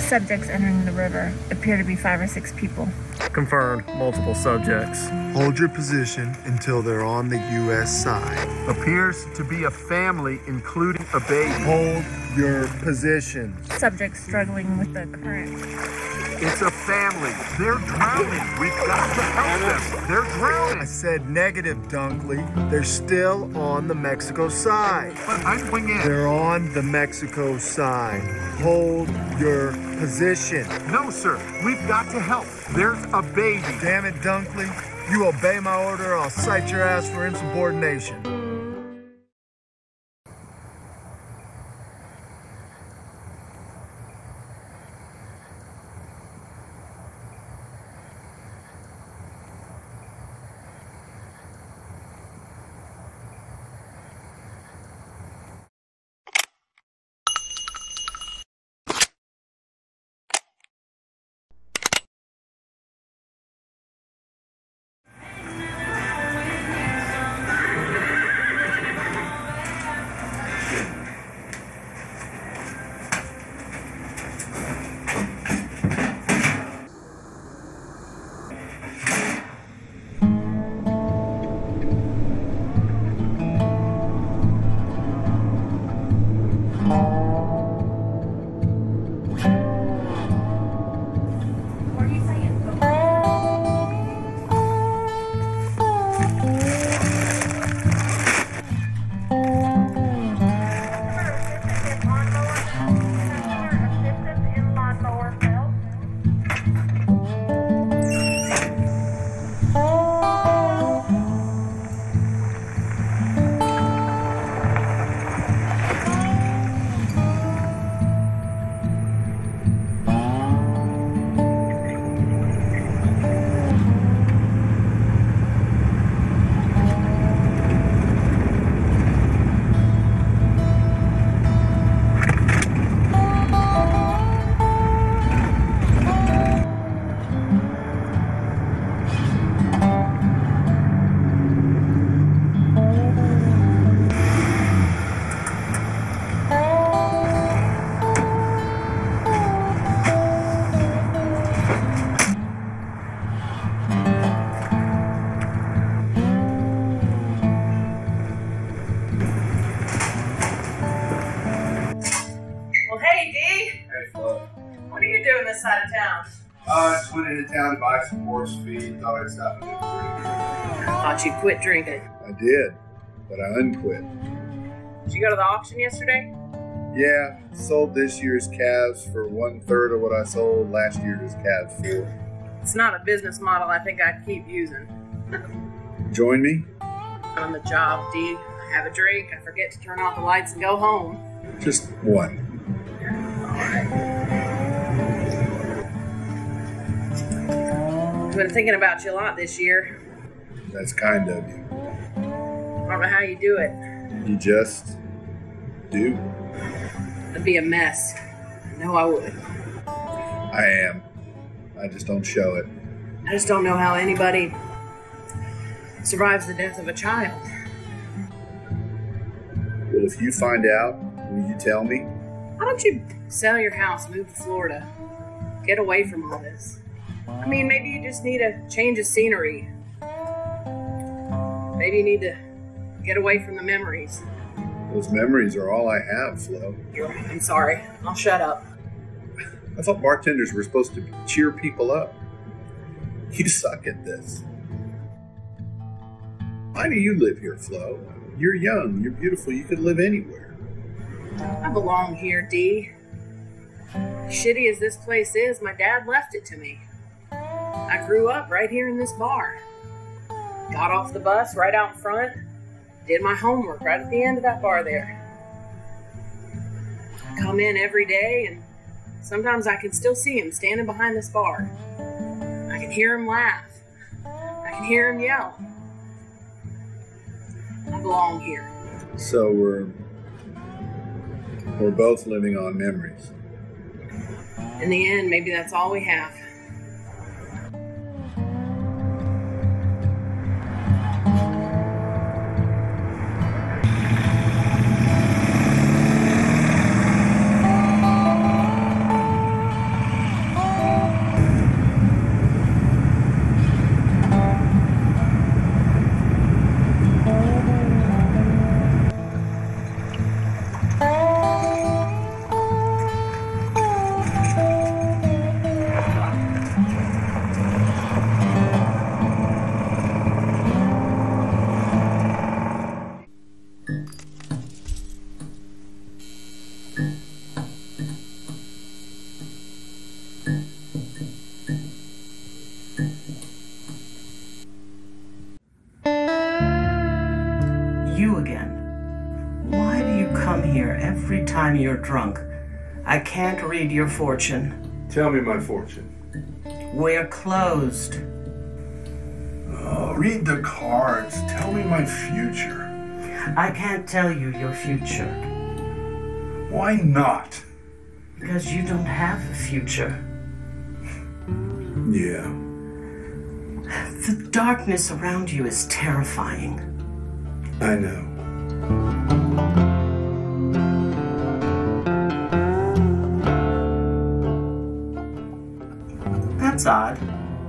Subjects entering the river appear to be 5 or 6 people. Confirmed. Multiple subjects. Hold your position until they're on the U.S. side. Appears to be a family, including a baby. Hold your position. Subjects struggling with the current. It's a family. They're drowning. We've got to help them. They're drowning. I said negative, Dunkley. They're still on the Mexico side. But I'm going in. They're on the Mexico side. Hold your position. No, sir. We've got to help. There's a baby. Damn it, Dunkley. You obey my order, I'll cite your ass for insubordination. this side of town? Just went into town to buy some horse feed. Thought I'd stop and get a drink. I thought you'd quit drinking. I did, but I unquit. Did you go to the auction yesterday? Yeah, sold this year's calves for 1/3 of what I sold last year's calves for. It's not a business model I think I'd keep using. Join me? On the job, D. I have a drink, I forget to turn off the lights and go home. Just one. I've been thinking about you a lot this year. That's kind of you. I don't know how you do it. You just do. It'd be a mess. I know I would. I am. I just don't show it. I just don't know how anybody survives the death of a child. Well, if you find out, will you tell me? Why don't you sell your house, move to Florida, get away from all this? I mean, maybe you just need a change of scenery. Maybe you need to get away from the memories. Those memories are all I have, Flo. You're right. I'm sorry. I'll shut up. I thought bartenders were supposed to cheer people up. You suck at this. Why do you live here, Flo? You're young, you're beautiful, you could live anywhere. I belong here, D. Shitty as this place is, my dad left it to me. I grew up right here in this bar. Got off the bus right out in front, did my homework right at the end of that bar there. I come in every day and sometimes I can still see him standing behind this bar. I can hear him laugh. I can hear him yell. I belong here. So we're both living on memories. In the end, maybe that's all we have. you again. Why do you come here every time you're drunk? I can't read your fortune. Tell me my fortune. We're closed. Oh, read the cards. Tell me my future. I can't tell you your future. Why not? Because you don't have a future. Yeah. The darkness around you is terrifying. I know. That's odd.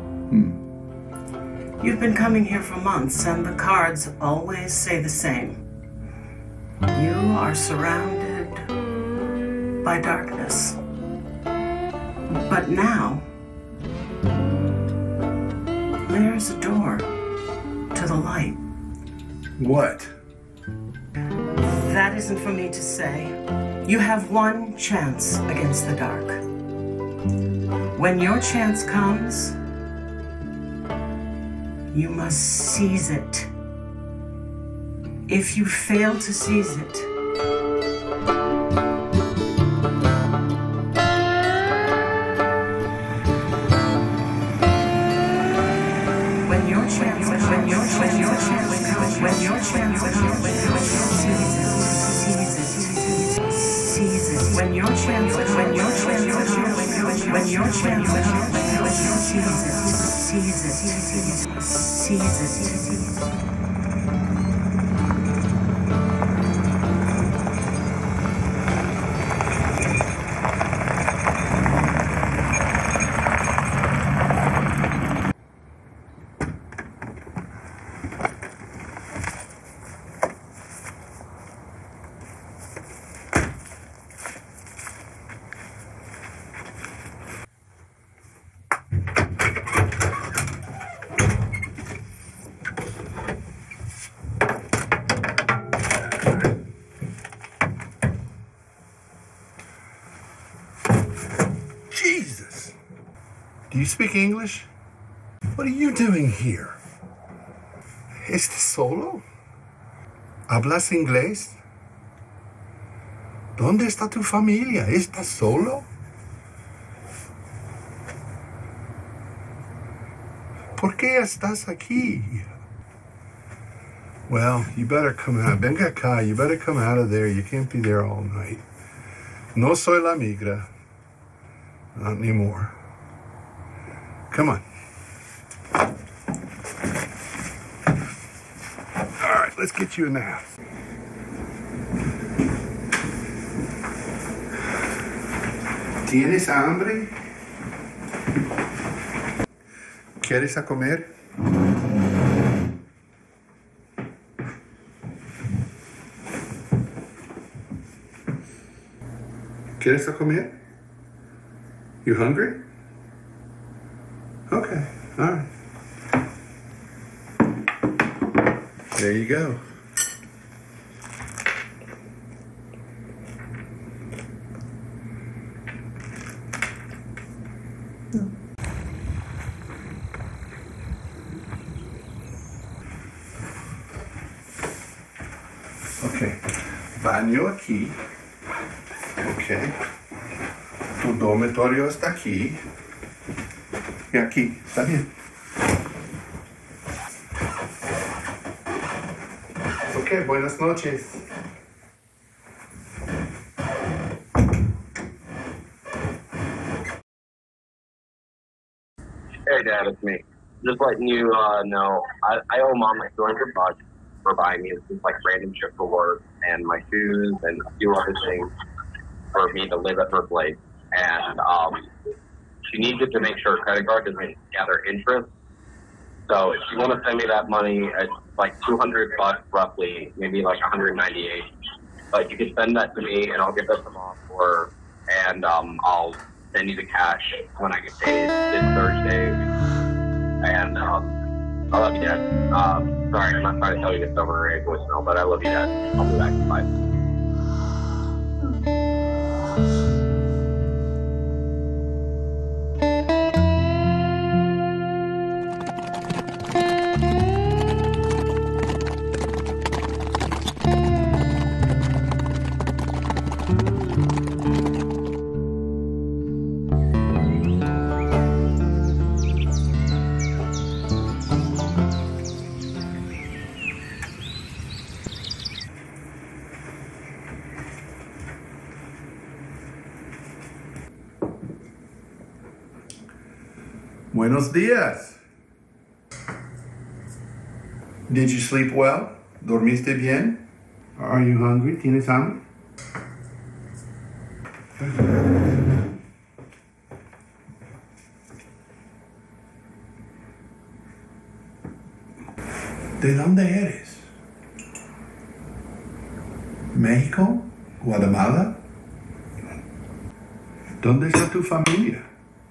You've been coming here for months, and the cards always say the same. You are surrounded by darkness. But now, there's a door to the light. What? That isn't for me to say. You have one chance against the dark. When your chance comes, you must seize it. If you fail to seize it, when your chance comes, seize it. When your chance comes, seize it. Jesus! Do you speak English? What are you doing here? ¿Estás solo? ¿Hablas inglés? ¿Dónde está tu familia? ¿Estás solo? ¿Por qué estás aquí? Well, you better come out. Venga acá, you better come out of there. You can't be there all night. No soy la migra. Not anymore. Come on. All right, let's get you in the house. ¿Tienes hambre? ¿Quieres a comer? ¿Quieres a comer? You hungry? Okay, all right. There you go. Okay, baño aquí. Okay. Tu dormitorio está aquí. Y aquí, está bien. Ok, buenas noches. Hey, Dad, it's me. Just letting you know, I owe Mom like $200 for buying me this like random shit for work and my shoes and a few other things for me to live at her place. And she needs it to make sure her credit card doesn't gather interest. So if you want to send me that money, it's like $200 roughly, maybe like 198. But you can send that to me, and I'll get that to Mom for her, and I'll send you the cash when I get paid this Thursday. And I love you, Dad. Sorry, I'm not trying to tell you this over a voicemail, but I love you, Dad. I'll be back. Bye. Buenos dias. Did you sleep well? ¿Dormiste bien? Are you hungry? ¿Tienes hambre? ¿De dónde eres? ¿México? ¿Guatemala? ¿Dónde está tu familia?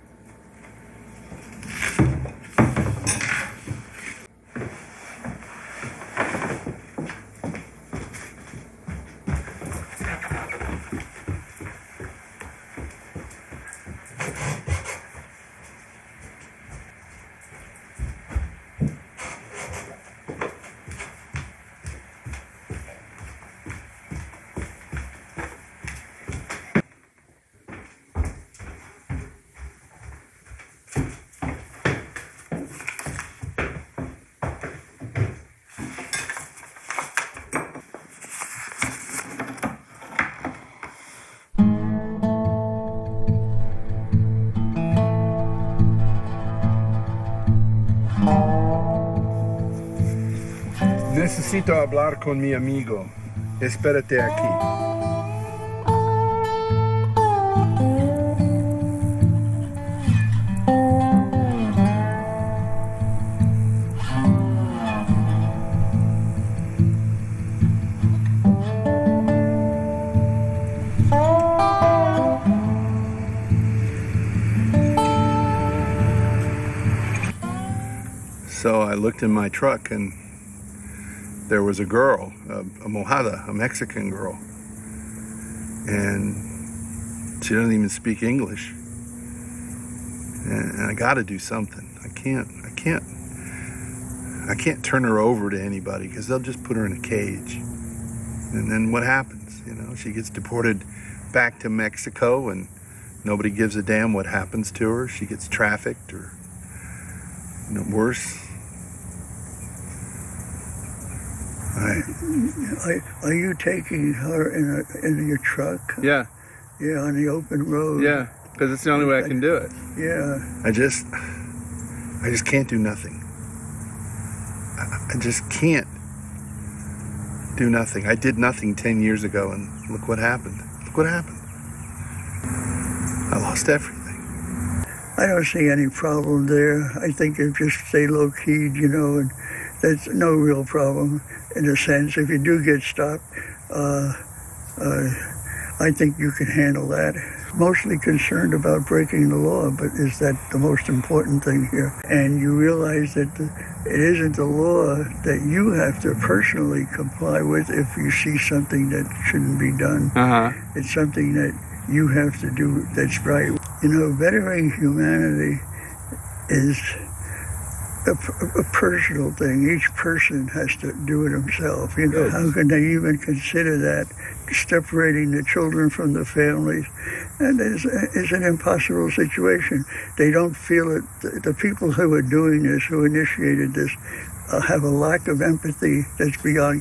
Necesito hablar con mi amigo. Espérate aquí. So I looked in my truck and there was a girl, a mojada, a Mexican girl, and she doesn't even speak English. And I got to do something. I can't turn her over to anybody because they'll just put her in a cage. And then what happens? You know, she gets deported back to Mexico, and nobody gives a damn what happens to her. She gets trafficked, or worse. Are you taking her in your truck? Yeah. Yeah, on the open road. Yeah, because it's the only way I can do it. Yeah. I just can't do nothing. I just can't do nothing. I did nothing 10 years ago, and look what happened. Look what happened. I lost everything. I don't see any problem there. I think if you just stay low-keyed, and that's no real problem. In a sense, if you do get stopped, I think you can handle that. Mostly concerned about breaking the law, but is that the most important thing here? And you realize that it isn't the law that you have to personally comply with if you see something that shouldn't be done. It's something that you have to do that's right. Bettering humanity is a personal thing. Each person has to do it himself. How can they even consider that? Separating the children from the families, and it's an impossible situation. They don't feel it. The people who are doing this, who initiated this, have a lack of empathy that's beyond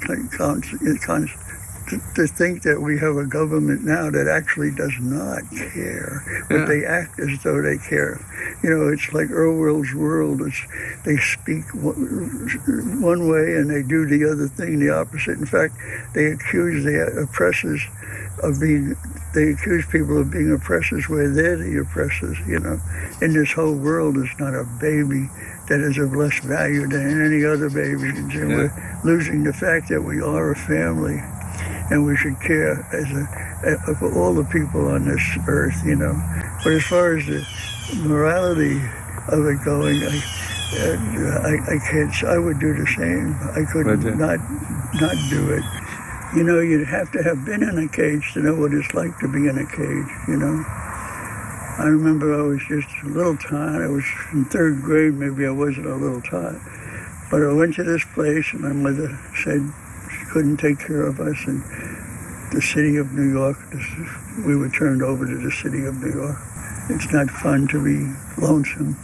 to think that we have a government now that actually does not care, but they act as though they care. It's like Orwell's world. They speak one way and they do the other thing, the opposite. In fact, they accuse the oppressors they accuse people of being oppressors where they're the oppressors, In this whole world, it's not a baby that is of less value than any other baby. And we're losing the fact that we are a family. And we should care for all the people on this earth, But as far as the morality of it going, I can't. I would do the same. I could not do it. You'd have to have been in a cage to know what it's like to be in a cage. I remember I was just a little tired. I was in third grade. Maybe I wasn't a little tired, but I went to this place, and my mother said couldn't take care of us, and the city of New York, we were turned over to the city of New York. It's not fun to be lonesome,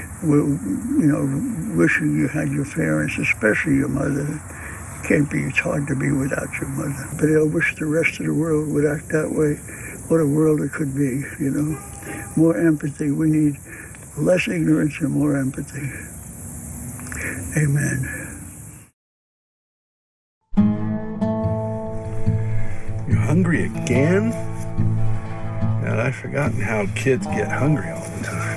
wishing you had your parents, especially your mother. It's hard to be without your mother. But I wish the rest of the world would act that way. What a world it could be, More empathy. We need less ignorance and more empathy. Amen. You're hungry again? Man, I've forgotten how kids get hungry all the time.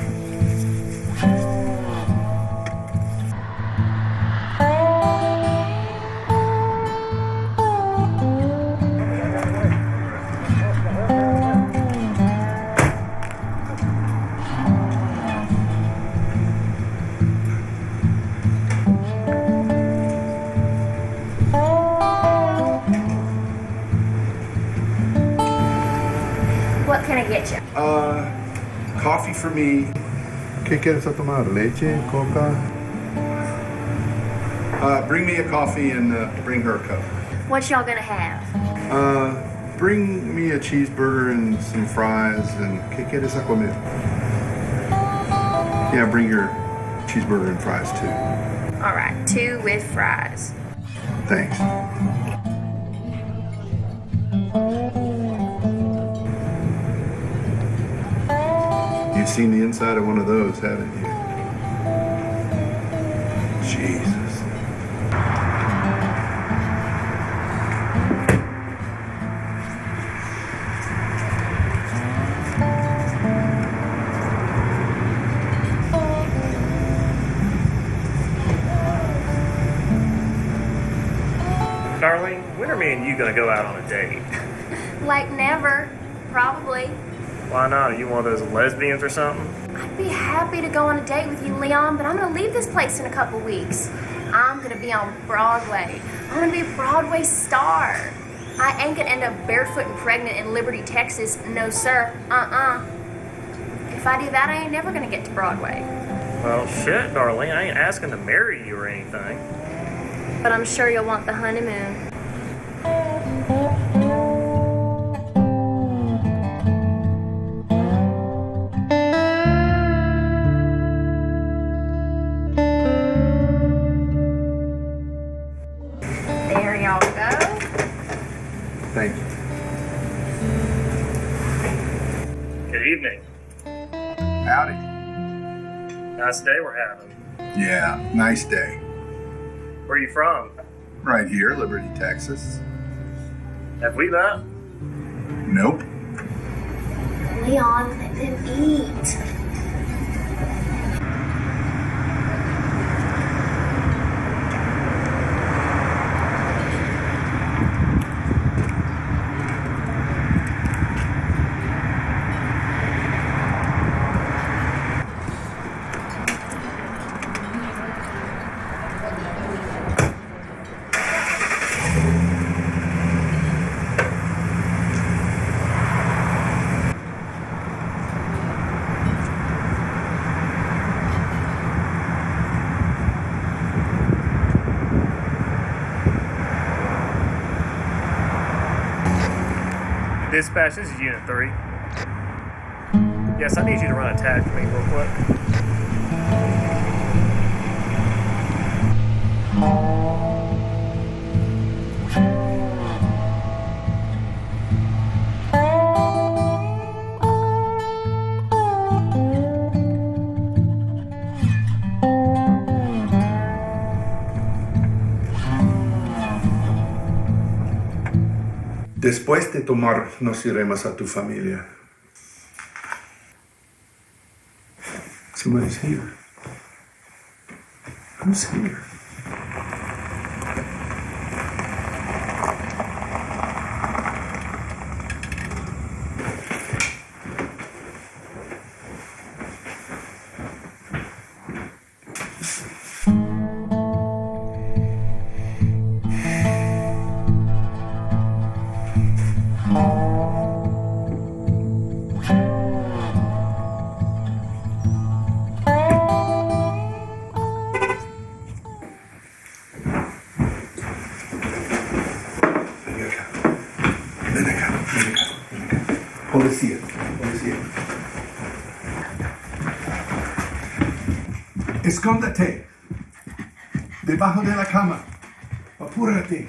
What can I get you? Coffee for me. ¿Qué quieres a tomar? Leche, coca? Bring me a coffee and bring her a cup. What y'all gonna have? Bring me a cheeseburger and some fries and ¿qué quieres a comer? Yeah, bring your cheeseburger and fries too. All right, 2 with fries. Thanks. You've seen the inside of one of those, haven't you? Jesus. Darlene, when are me and you gonna go out on a date? Like never, probably. Why not? Are you one of those lesbians or something? I'd be happy to go on a date with you, Leon, but I'm gonna leave this place in a couple weeks. I'm gonna be on Broadway. I'm gonna be a Broadway star. I ain't gonna end up barefoot and pregnant in Liberty, Texas. No, sir. If I do that, I ain't never gonna get to Broadway. Well, shit, Darlene. I ain't asking to marry you or anything. But I'm sure you'll want the honeymoon. There y'all go. Thank you. Good evening. Howdy. Nice day we're having. Yeah, nice day. Where are you from? Right here, Liberty, Texas. Have we met? Nope. Leon, let them eat. Dispatch, this is Unit 3. Yes, I need you to run a tag for me real quick. Después de tomar, nos iremos a tu familia. Somebody's here. Who's here? Policía. Escóndete. Debajo de la cama. Apúrate.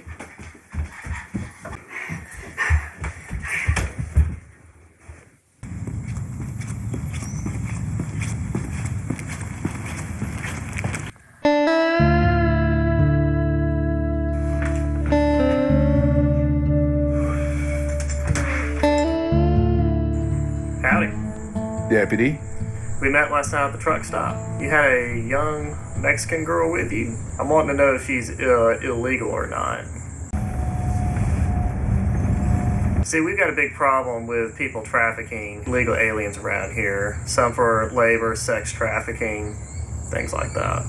Deputy. We met last night at the truck stop. You had a young Mexican girl with you. I'm wanting to know if she's illegal or not. See, we've got a big problem with people trafficking illegal aliens around here. Some for labor, sex trafficking, things like that.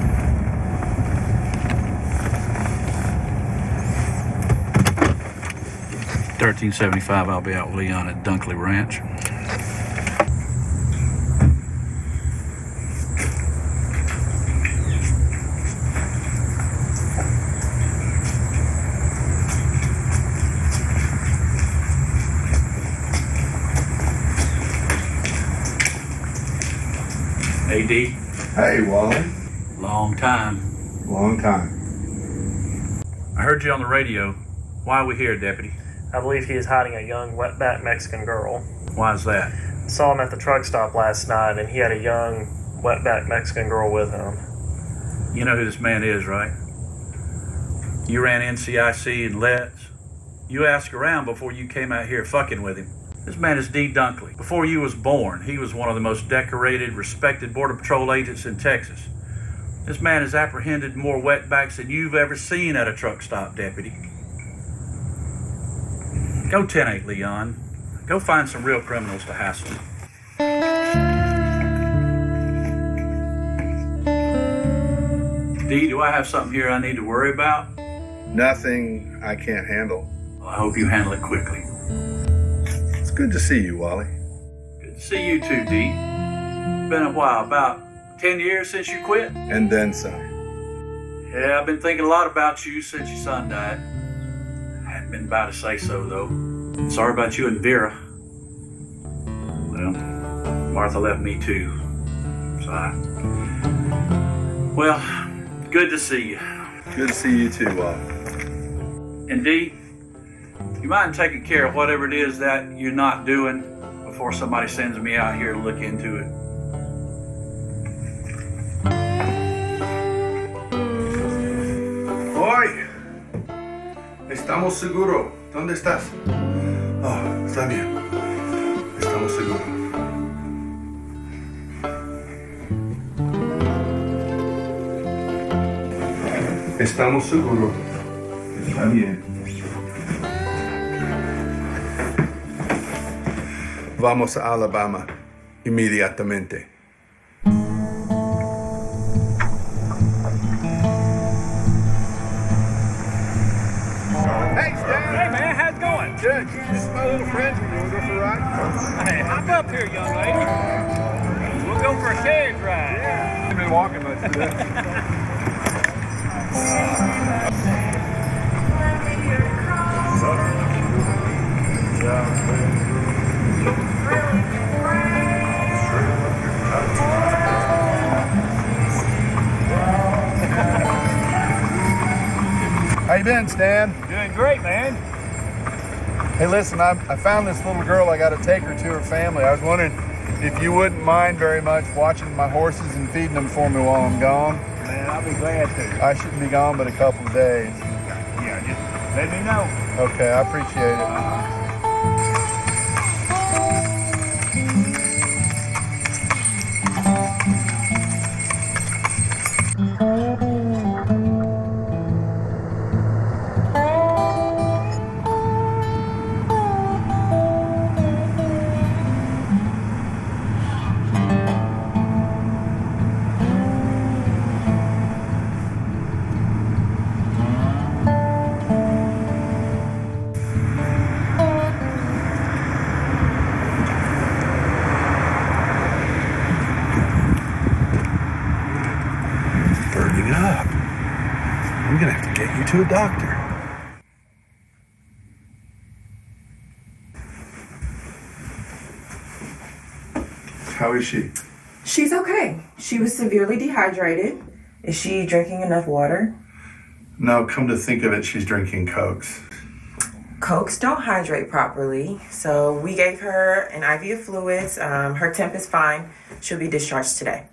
$13.75. I'll be out with Leon at Dunkley Ranch. Hey, D. Hey, Wally. Long time. Long time. I heard you on the radio. Why are we here, Deputy? I believe he is hiding a young wetback Mexican girl. Why is that? Saw him at the truck stop last night, and he had a young wetback Mexican girl with him. You know who this man is, right? You ran NCIC and Let's. You asked around before you came out here fucking with him. This man is D. Dunkley. Before you was born, he was one of the most decorated, respected Border Patrol agents in Texas. This man has apprehended more wetbacks than you've ever seen at a truck stop, Deputy. Go 10-8, Leon. Go find some real criminals to hassle. D, do I have something here I need to worry about? Nothing I can't handle. Well, I hope you handle it quickly. It's good to see you, Wally. Good to see you too, D. Been a while, about 10 years since you quit? And then some. Yeah, I've been thinking a lot about you since your son died. I hadn't been about to say so, though. Sorry about you and Vera. Well, Martha left me too. So well, good to see you. Good to see you too, Wally. And D, you mind taking care of whatever it is that you're not doing before somebody sends me out here to look into it? ¡Hoy! Estamos seguros. ¿Dónde estás? Oh, está bien. Estamos seguros. Estamos seguros. Está bien. Vamos a Alabama inmediatamente. Good. This is my little friend. You want to go for a ride? Hey, hop up here, young lady. We'll go for a carriage ride. Yeah. I've been walking much today. How you been, Stan? Doing great, man. Hey, listen, I found this little girl. I got to take her to her family. I was wondering if you wouldn't mind very much watching my horses and feeding them for me while I'm gone. Man, I'll be glad to. I shouldn't be gone but a couple of days. Yeah, just let me know. Okay, I appreciate it. I'm gonna have to get you to a doctor. How is she? She's okay. She was severely dehydrated. Is she drinking enough water? No, come to think of it, she's drinking Cokes. Cokes don't hydrate properly, so we gave her an IV of fluids. Her temp is fine. She'll be discharged today.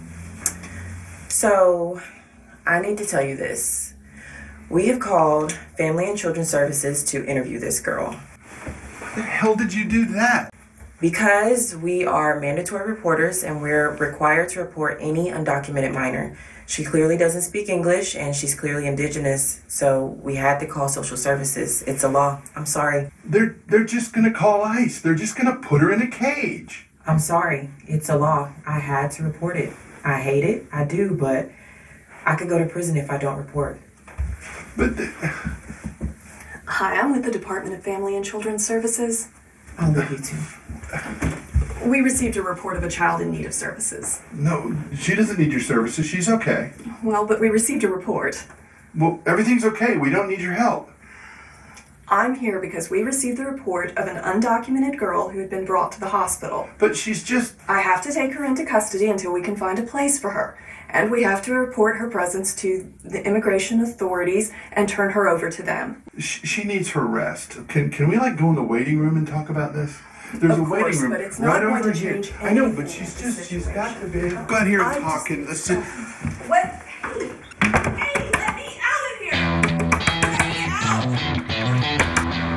So, I need to tell you this. We have called Family and Children's Services to interview this girl. Why the hell did you do that? Because we are mandatory reporters and we're required to report any undocumented minor. She clearly doesn't speak English and she's clearly indigenous, so we had to call social services. It's a law. I'm sorry. They're just gonna call ICE. They're just gonna put her in a cage. I'm sorry. It's a law. I had to report it. I hate it. I do, but I could go to prison if I don't report. But Hi, I'm with the Department of Family and Children's Services. I'm with you too. We received a report of a child in need of services. no, she doesn't need your services. She's okay. Well, but we received a report. Well, everything's okay. We don't need your help. I'm here because we received the report of an undocumented girl who had been brought to the hospital. But she's just... I have to take her into custody until we can find a place for her. And we have to report her presence to the immigration authorities and turn her over to them. She needs her rest. Can we go in the waiting room and talk about this? There's Of a waiting course, room but it's right not over going to here. change I know, anything. but she's got to be. Go out here and talk and let's sit. What? Hey, let me out of here! Let me out!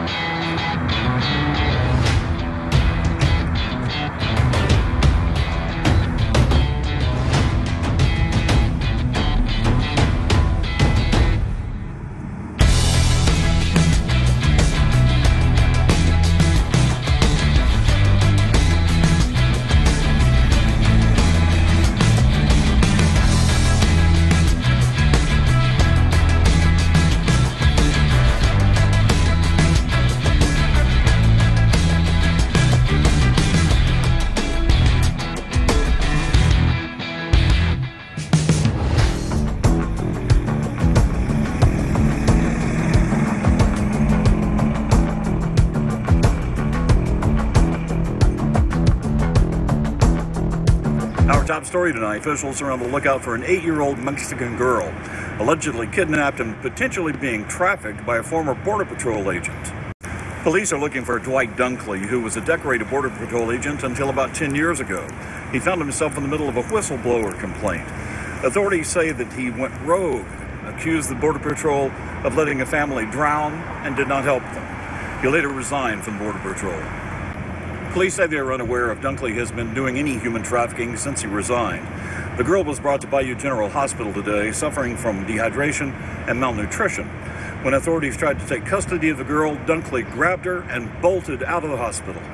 Our top story tonight, officials are on the lookout for an 8-year-old Mexican girl, allegedly kidnapped and potentially being trafficked by a former Border Patrol agent. Police are looking for Dwight Dunkley, who was a decorated Border Patrol agent until about 10 years ago. He found himself in the middle of a whistleblower complaint. Authorities say that he went rogue, accused the Border Patrol of letting a family drown, and did not help them. He later resigned from Border Patrol. Police say they are unaware if Dunkley has been doing any human trafficking since he resigned. The girl was brought to Bayou General Hospital today, suffering from dehydration and malnutrition. When authorities tried to take custody of the girl, Dunkley grabbed her and bolted out of the hospital.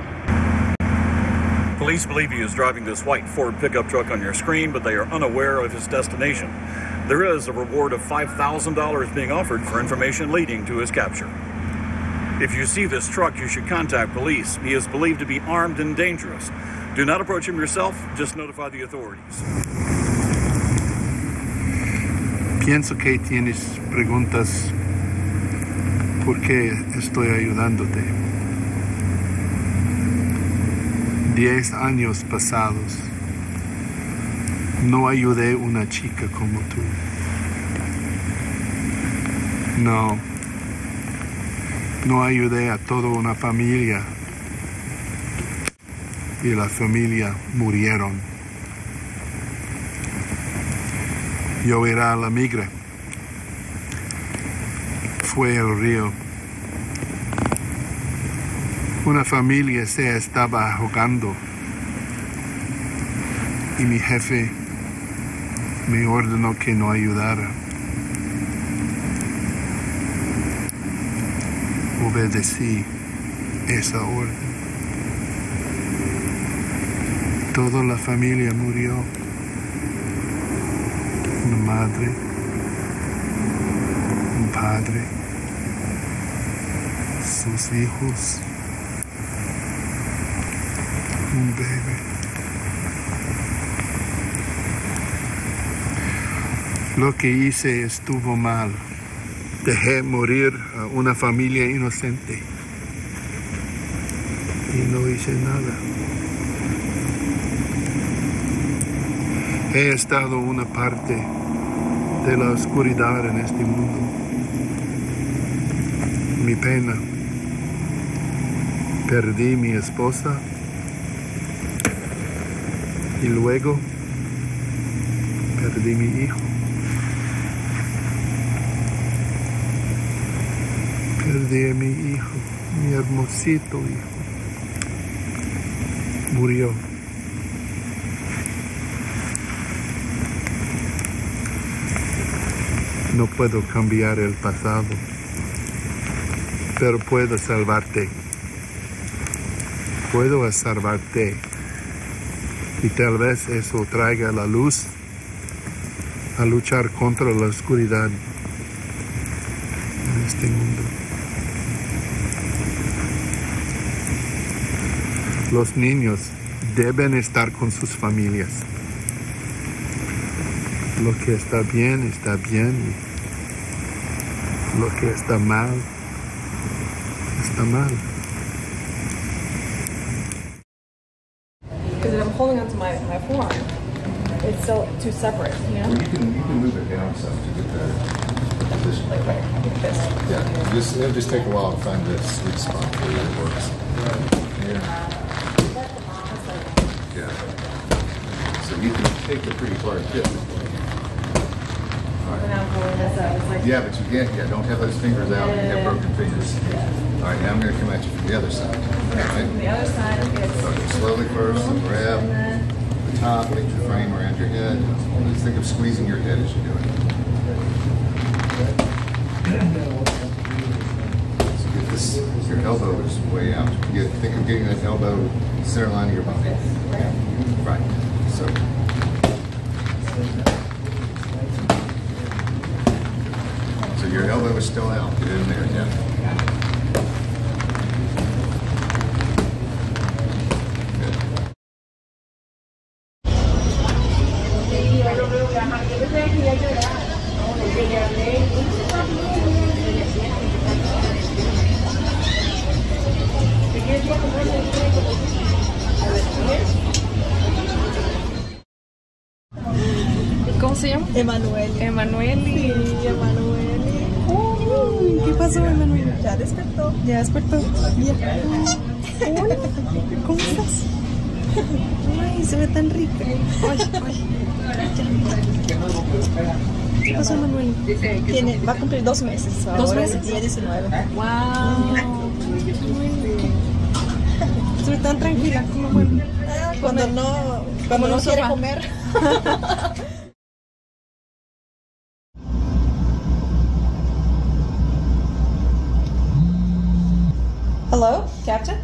Police believe he is driving this white Ford pickup truck on your screen, but they are unaware of his destination. There is a reward of $5,000 being offered for information leading to his capture. If you see this truck, you should contact police. He is believed to be armed and dangerous. Do not approach him yourself, just notify the authorities. Pienso que tienes preguntas por qué estoy ayudándote. 10 años pasados, no ayudé a una chica como tú. No ayudé a toda una familia y la familia murieron. Yo era a la migra. Fue el río. Una familia se estaba ahogando y mi jefe me ordenó que no ayudara. Obedecí esa orden. Toda la familia murió. Una madre, un padre, sus hijos, un bebé. Lo que hice estuvo mal. Dejé morir a una familia inocente y no hice nada. He estado una parte de la oscuridad en este mundo. Mi pena. Perdí mi esposa y luego perdí mi hijo. Perdí a mi hijo, mi hermosito hijo. Murió. No puedo cambiar el pasado, pero puedo salvarte. Puedo salvarte. Y tal vez eso traiga la luz a luchar contra la oscuridad en este mundo. Los niños deben estar con sus familias. Lo que está bien, y lo que está mal, está mal. Because I'm holding onto my forearm, it's still too separate, you know? Well, you can move it down some to get the position. Like this. Yeah, it'll just take a while to find the sweet spot where it works. Yeah. Yeah. So you can take the pretty far tip. Yeah, but you can't. Yeah, don't have those fingers out. You have broken fingers. All right, now I'm going to come at you from the other side. Okay? The other side is... So slowly first, so grab the top, get your frame around your head. Just think of squeezing your head as you do it. So get this, your elbow is way out. Think of getting that elbow center line of your body. Right. So. So your elbow is still out. Get in there, yeah. ¿Cómo se llama? Emanuel. Emanueli. Sí, Emanueli. Uy, ¿qué pasó, Emanuel? Ya despertó. Ya despertó. Ya. Hola. ¿Cómo estás? Ay, se ve tan rica. Ay, ay. ¿Qué pasó, Emanuel? Va a cumplir 2 meses. ¿2 ahora, meses? El día 19. Wow. Estoy tan tranquila como bueno. Cuando no quiere sopa. comer. Hello, Captain?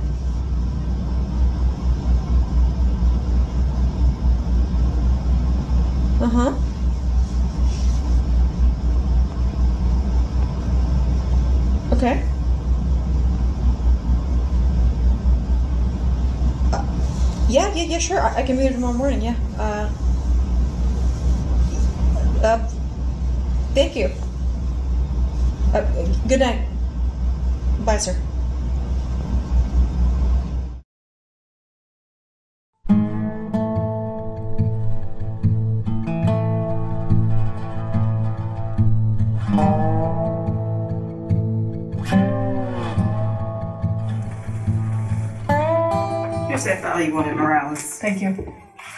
Uh-huh. Okay. Yeah, sure. I can be here tomorrow morning, yeah. Thank you. Good night. Bye, sir. Here's that file you wanted, Morales. Thank you.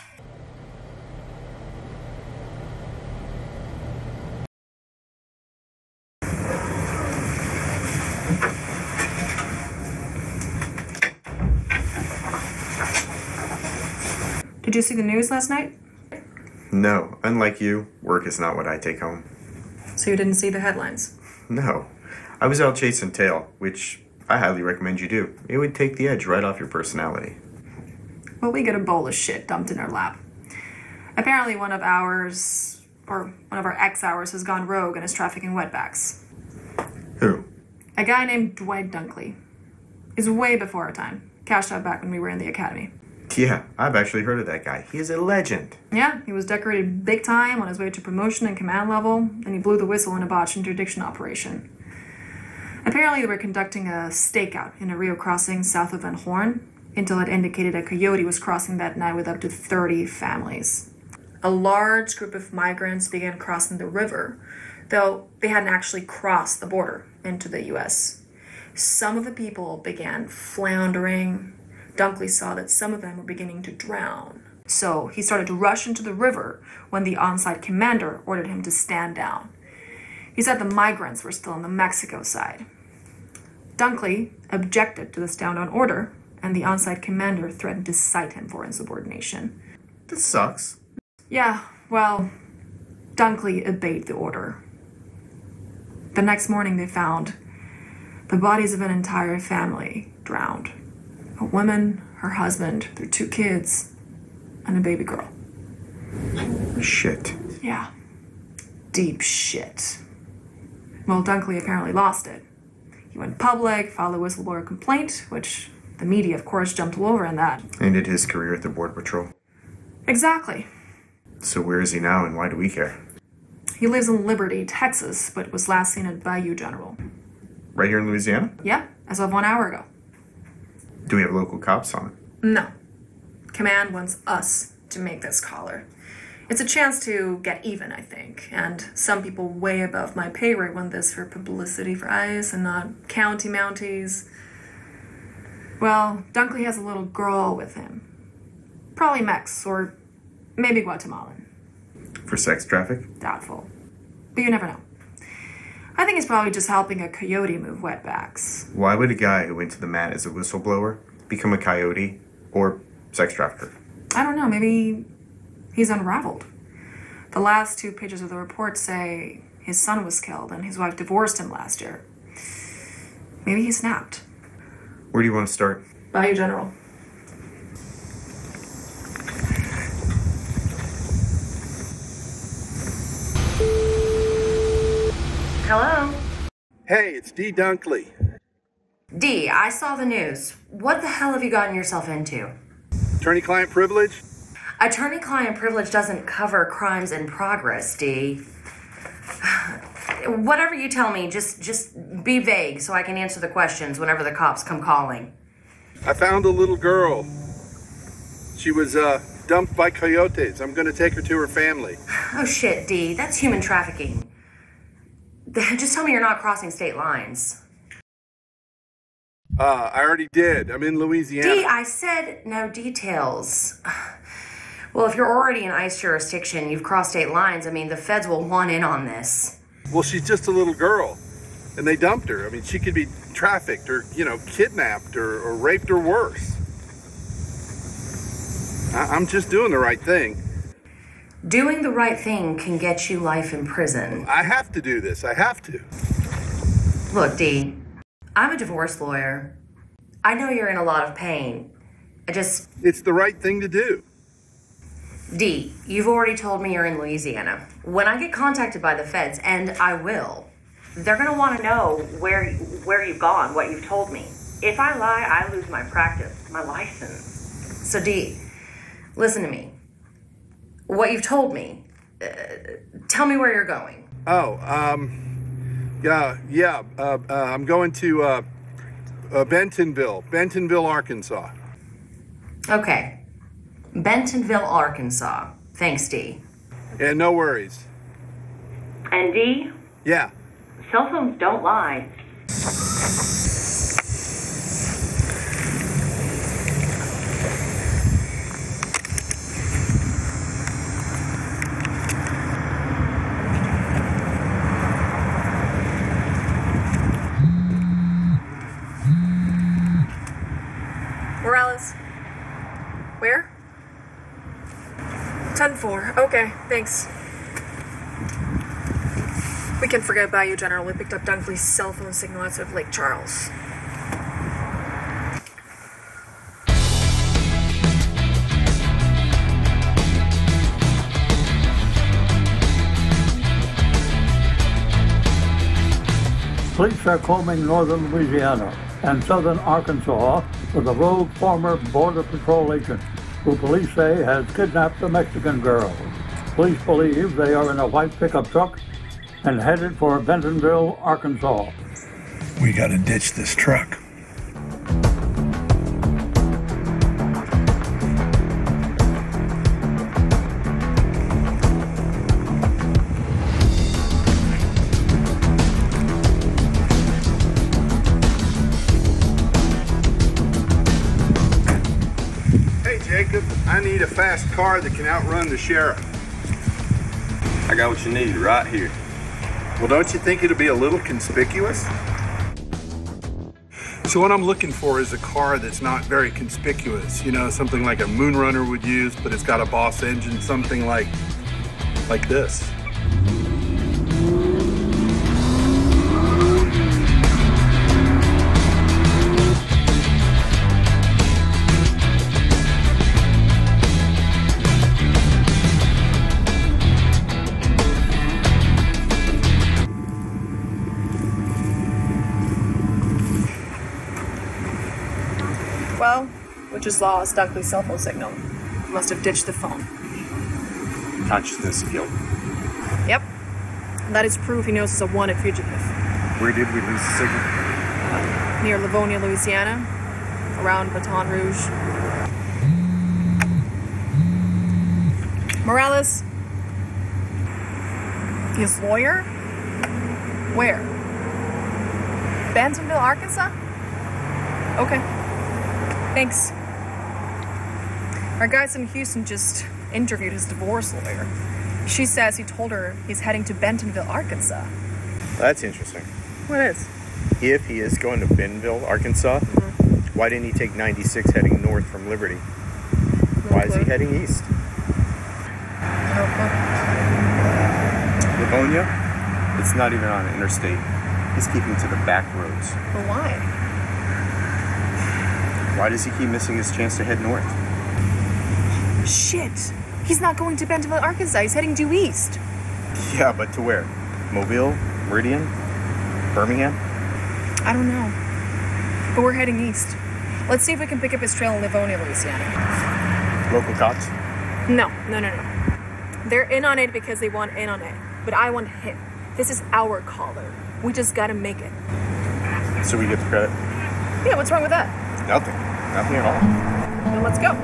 Did you see the news last night? No, unlike you, work is not what I take home. So you didn't see the headlines? No. I was out chasing tail, which I highly recommend you do. It would take the edge right off your personality. Well, we get a bowl of shit dumped in our lap. Apparently one of our ex-ours has gone rogue and is trafficking wetbacks. Who? A guy named Dwight Dunkley. He's way before our time. Cashed out back when we were in the academy. Yeah, I've actually heard of that guy. He is a legend. Yeah, he was decorated big time on his way to promotion and command level, and he blew the whistle in a botched interdiction operation. Apparently they were conducting a stakeout in a Rio crossing south of Van Horn. Intel had indicated a coyote was crossing that night with up to 30 families. A large group of migrants began crossing the river, though they hadn't actually crossed the border into the U.S. Some of the people began floundering. Dunkley saw that some of them were beginning to drown. So he started to rush into the river when the on-site commander ordered him to stand down. He said the migrants were still on the Mexico side. Dunkley objected to the stand-down order and the on-site commander threatened to cite him for insubordination. This sucks. Yeah, well, Dunkley obeyed the order. The next morning they found the bodies of an entire family drowned. A woman, her husband, their 2 kids, and a baby girl. Shit. Yeah. Deep shit. Well, Dunkley apparently lost it. He went public, filed a whistleblower complaint, which the media, of course, jumped all over in that. Ended his career at the Border Patrol. Exactly. So where is he now and why do we care? He lives in Liberty, Texas, but was last seen at Bayou General. Right here in Louisiana? Yeah, as of 1 hour ago. Do we have local cops on it? No. Command wants us to make this collar. It's a chance to get even, I think, and some people way above my pay rate want this for publicity for ICE and not county mounties. Well, Dunkley has a little girl with him. Probably Mex, or maybe Guatemalan. For sex traffic? Doubtful. But you never know. I think he's probably just helping a coyote move wetbacks. Why would a guy who went to the mat as a whistleblower become a coyote or sex trafficker? I don't know, maybe he's unraveled. The last 2 pages of the report say his son was killed and his wife divorced him last year. Maybe he snapped. Where do you want to start? Bayou General. Hello? Hey, it's Dee Dunkley. Dee, I saw the news. What the hell have you gotten yourself into? Attorney-client privilege? Attorney-client privilege doesn't cover crimes in progress, Dee. Whatever you tell me, just be vague so I can answer the questions whenever the cops come calling. I found a little girl. She was dumped by coyotes. I'm going to take her to her family. Oh shit, Dee, that's human trafficking. Just tell me you're not crossing state lines. I already did. I'm in Louisiana. Dee, I said no details. Well, if you're already in ICE jurisdiction, you've crossed state lines. I mean, the feds will want in on this. Well, she's just a little girl, and they dumped her. I mean, she could be trafficked or, kidnapped or raped or worse. I'm just doing the right thing. Doing the right thing can get you life in prison. I have to do this. I have to. Look, Dee, I'm a divorce lawyer. I know you're in a lot of pain. It's the right thing to do. Dee, you've already told me you're in Louisiana. When I get contacted by the feds, and I will, they're going to want to know where you've gone, what you've told me. If I lie, I lose my practice, my license. So, Dee, listen to me. What you've told me, tell me where you're going. I'm going to Bentonville, Arkansas. Okay. Bentonville, Arkansas. Thanks, Dee. Yeah, no worries. And Dee? Yeah. Cell phones don't lie. Morales. Where? 10-4. Okay, thanks. We can forget Bayou General. We picked up Dunkley's cell phone signal outside of Lake Charles. Police are combing northern Louisiana and southern Arkansas with a rogue former Border Patrol agent who police say has kidnapped a Mexican girl. Police believe they are in a white pickup truck and headed for Bentonville, Arkansas. We gotta ditch this truck. I need a fast car that can outrun the sheriff. I got what you need right here. Well, don't you think it'll be a little conspicuous? So what I'm looking for is a car that's not very conspicuous. You know, something like a Moonrunner would use, but it's got a Boss engine, something like this. Well, we just lost Dunkley's cell phone signal. He must have ditched the phone. Consciousness of guilt. Yep. That is proof he knows he's a wanted fugitive. Where did we lose the signal? Near Livonia, Louisiana. Around Baton Rouge. Morales. His lawyer? Where? Bentonville, Arkansas? Okay. Thanks. Our guys in Houston just interviewed his divorce lawyer. She says he told her he's heading to Bentonville, Arkansas. That's interesting. What is? If he is going to Bentonville, Arkansas, why didn't he take 96 heading north from Liberty? Why is he heading east? Livonia? It's not even on an interstate. He's keeping to the back roads. Well, why? Why does he keep missing his chance to head north? Shit! He's not going to Bentonville, Arkansas. He's heading due east. Yeah, but to where? Mobile? Meridian? Birmingham? I don't know. But we're heading east. Let's see if we can pick up his trail in Livonia, Louisiana. Local cops? No. They're in on it because they want in on it. But I want him. This is our caller. We just gotta make it. So we get the credit? Yeah, what's wrong with that? Nothing. Nothing at all. Then let's go.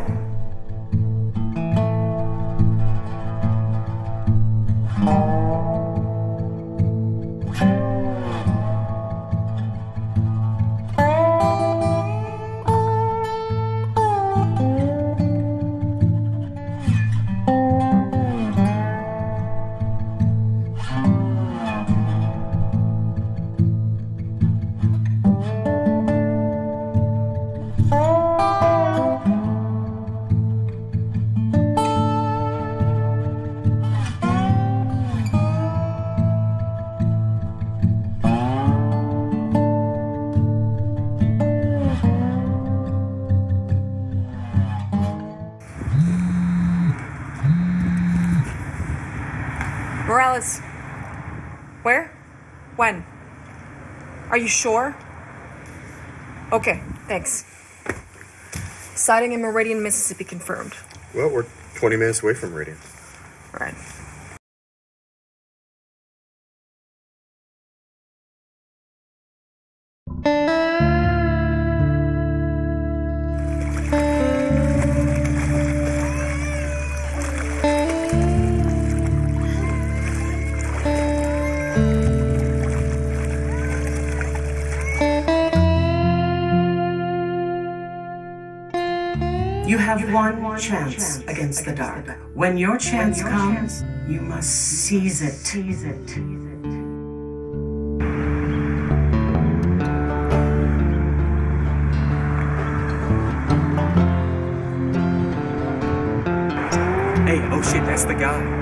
Morales. Where? When? Are you sure? Okay, thanks. Sighting in Meridian, Mississippi confirmed. Well, we're 20 minutes away from Meridian. Right. You have one chance against the dark. When your chance comes, you must seize it. Hey, oh shit, that's the guy.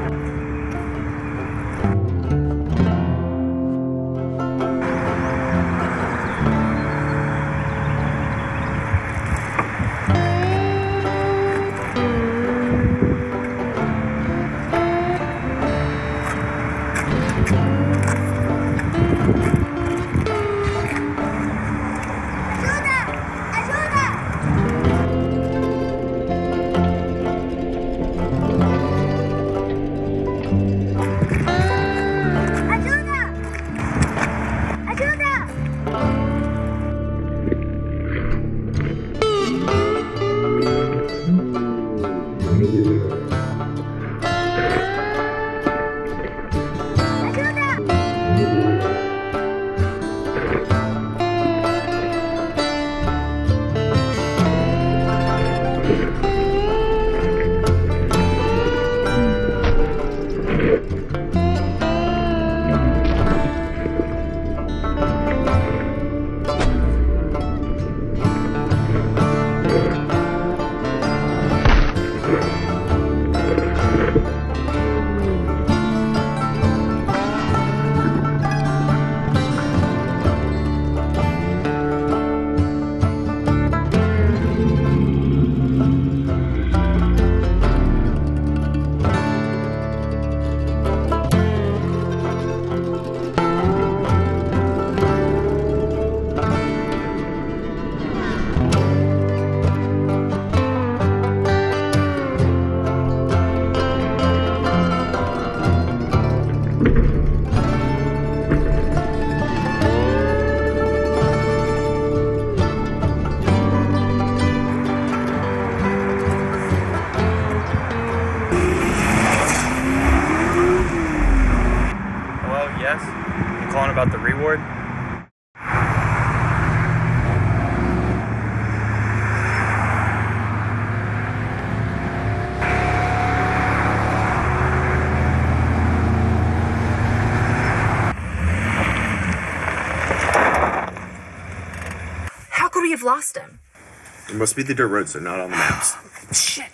Would we have lost him? It must be the dirt roads. They're not on the maps. Shit.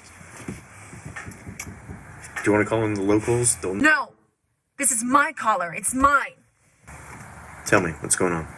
Do you want to call in the locals? They'll... No. This is my collar. It's mine. Tell me, what's going on?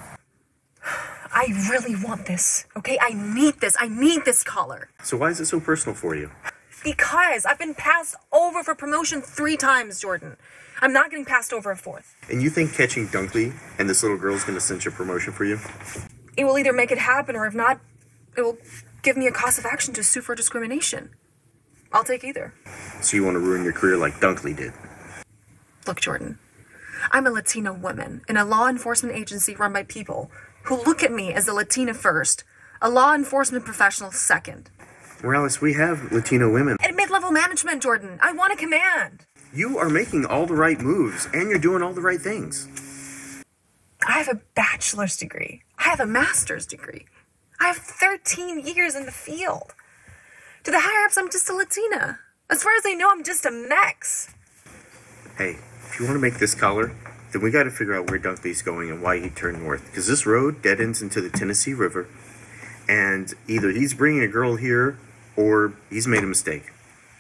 I really want this, okay? I need this. I need this collar. So why is it so personal for you? Because I've been passed over for promotion 3 times, Jordan. I'm not getting passed over a 4th. And you think catching Dunkley and this little girl is going to cinch a promotion for you? It will either make it happen, or if not, it will give me a cause of action to sue for discrimination. I'll take either. So you want to ruin your career like Dunkley did? Look, Jordan, I'm a Latina woman in a law enforcement agency run by people who look at me as a Latina first, a law enforcement professional second. Morales, we have Latino women. At mid-level management, Jordan, I want a command. You are making all the right moves, and you're doing all the right things. I have a bachelor's degree. I have a master's degree. I have 13 years in the field. To the higher-ups, I'm just a Latina. As far as they know, I'm just a Mex. Hey, if you want to make this collar, then we got to figure out where Dunkley's going and why he turned north. Because this road dead ends into the Tennessee River, and either he's bringing a girl here or he's made a mistake.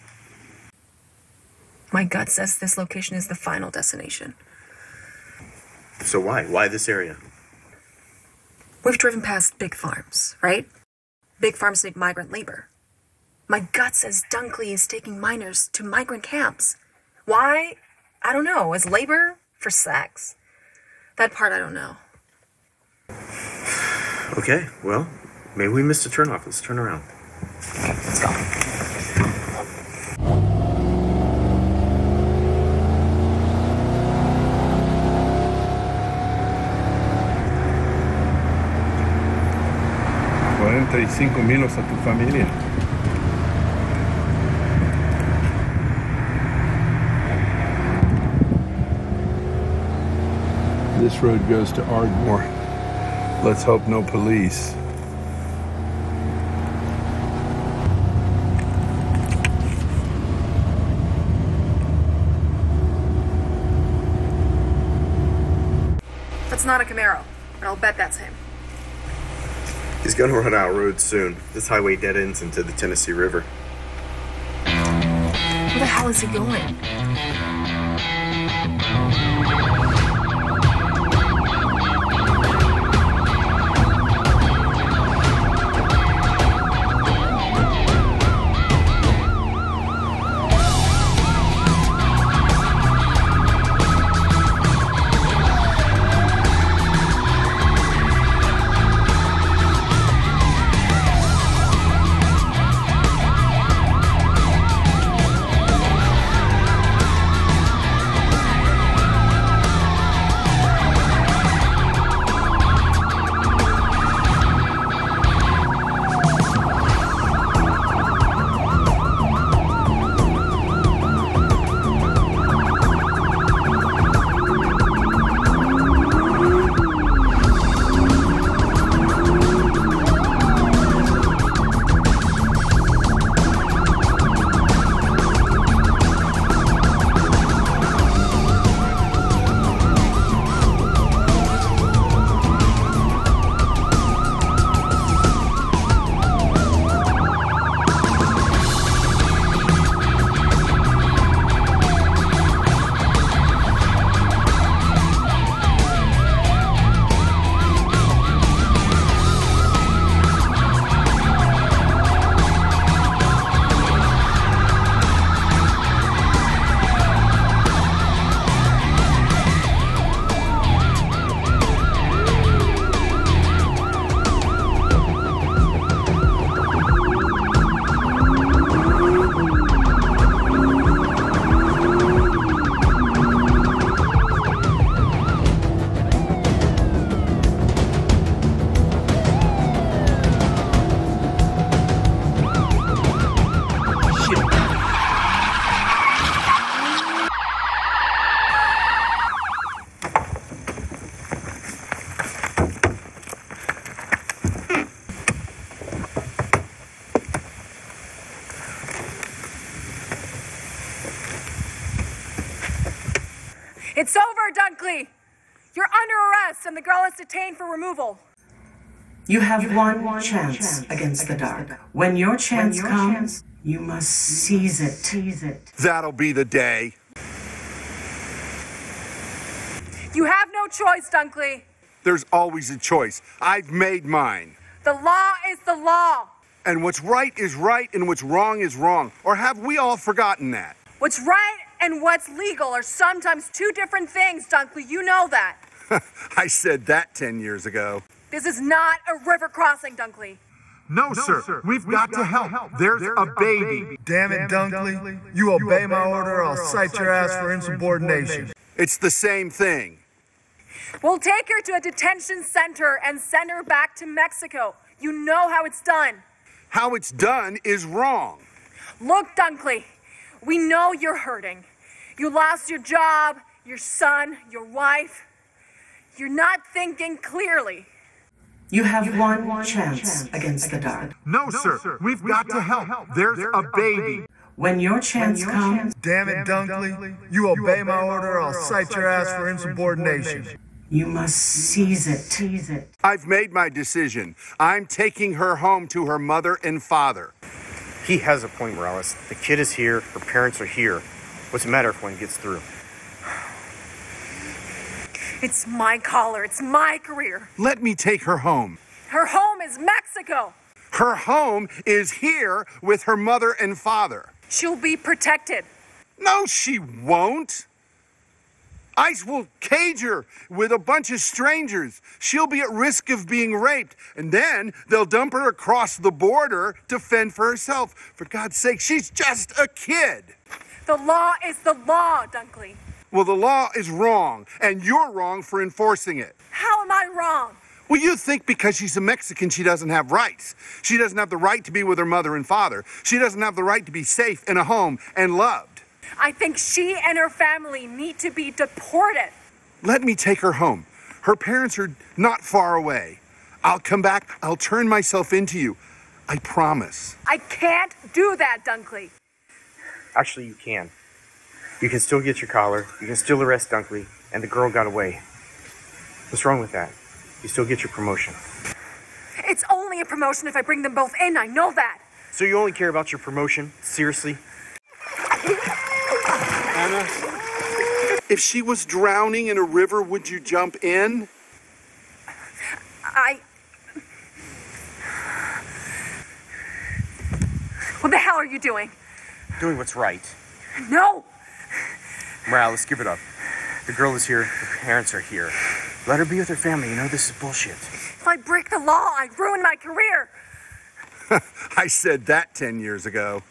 My gut says this location is the final destination. So why? Why this area? We've driven past big farms, right? Big farms need migrant labor. My gut says Dunkley is taking minors to migrant camps. Why? I don't know. As labor? For sex? That part I don't know. Okay, well, maybe we missed a turnoff. Let's turn around. Okay, let's go. $45,000 a tu familia. This road goes to Ardmore. Let's hope no police. That's not a Camaro, but I'll bet that's him. He's gonna run out of roads soon. This highway dead ends into the Tennessee River. Where the hell is he going? It's over, Dunkley! You're under arrest and the girl is detained for removal. You have one chance against the dark. When your chance comes, you must seize it. That'll be the day. You have no choice, Dunkley. There's always a choice. I've made mine. The law is the law. And what's right is right and what's wrong is wrong. Or have we all forgotten that? What's right and what's legal are sometimes two different things, Dunkley. You know that. I said that 10 years ago. This is not a river crossing, Dunkley. No, sir. We've got to help. There's a baby. Damn it, Dunkley. You obey my order, I'll cite your ass for insubordination. It's the same thing. We'll take her to a detention center and send her back to Mexico. You know how it's done. How it's done is wrong. Look, Dunkley, we know you're hurting. You lost your job, your son, your wife. You're not thinking clearly. You have one chance against the dark. No, sir. We've got to help. There's a baby. When your chance comes... Damn it, Dunkley. You obey my order, I'll cite your ass for insubordination. You must seize it. I've made my decision. I'm taking her home to her mother and father. He has a point, Morales. The kid is here. Her parents are here. What's the matter if one gets through? It's my collar. It's my career. Let me take her home. Her home is Mexico. Her home is here with her mother and father. She'll be protected. No, she won't. ICE will cage her with a bunch of strangers. She'll be at risk of being raped. And then they'll dump her across the border to fend for herself. For God's sake, she's just a kid. The law is the law, Dunkley. Well, the law is wrong, and you're wrong for enforcing it. How am I wrong? Well, you think because she's a Mexican, she doesn't have rights. She doesn't have the right to be with her mother and father. She doesn't have the right to be safe in a home and loved. I think she and her family need to be deported. Let me take her home. Her parents are not far away. I'll come back. I'll turn myself into you. I promise. I can't do that, Dunkley. Actually, you can. You can still get your collar. You can still arrest Dunkley. And the girl got away. What's wrong with that? You still get your promotion. It's only a promotion if I bring them both in. I know that. So you only care about your promotion? Seriously? Anna, if she was drowning in a river, would you jump in? What the hell are you doing? Doing what's right. No! Morales, give it up. The girl is here. Her parents are here. Let her be with her family. You know this is bullshit. If I break the law, I'd ruin my career. I said that 10 years ago.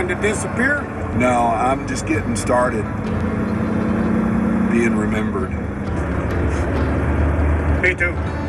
trying to disappear? No, I'm just getting started. Being remembered. Me too.